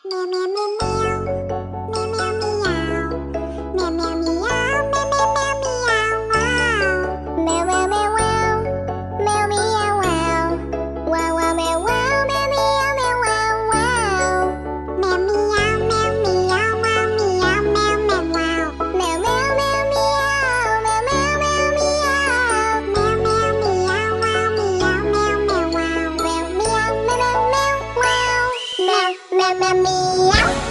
Meow meow meow meow. Meow meow meow. Meow meow meow. Meow meow meow meow. Wow. Meow meow meow wow. Meow meow wow. Wow wow meow wow. Meow meow meow wow wow. Meow meow meow meow wow meow meow meow wow. Meow meow meow meow. Meow meow meow meow. Meow meow meow wow meow meow meow wow. Meow meow meow meow wow. Meow meow meow meow.